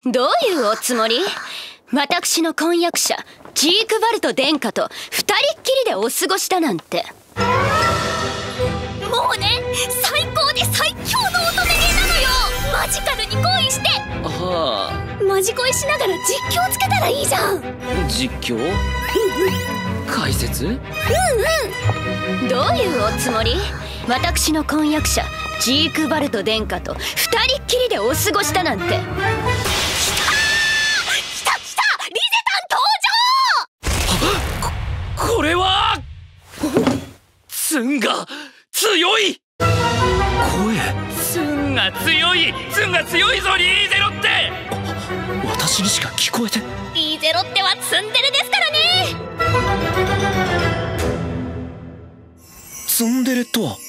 どういうおつもり？私の婚約者ジークヴァルト殿下と二人っきりでお過ごしだなんて。 もうね、最高で最強の乙女芸なのよ。マジカルに恋して。 はあ。 マジ恋しながら実況つけたらいいじゃん。 実況？解説？ どういうおつもり？私の婚約者ジークヴァルト殿下と二人っきりでお過ごしだなんて。 来たリゼたん登場。 これはツンが強い。ツンが強い。ツンが強いぞリーゼロって。私にしか聞こえて。 リーゼロってはツンデレですからね。 ツンデレとは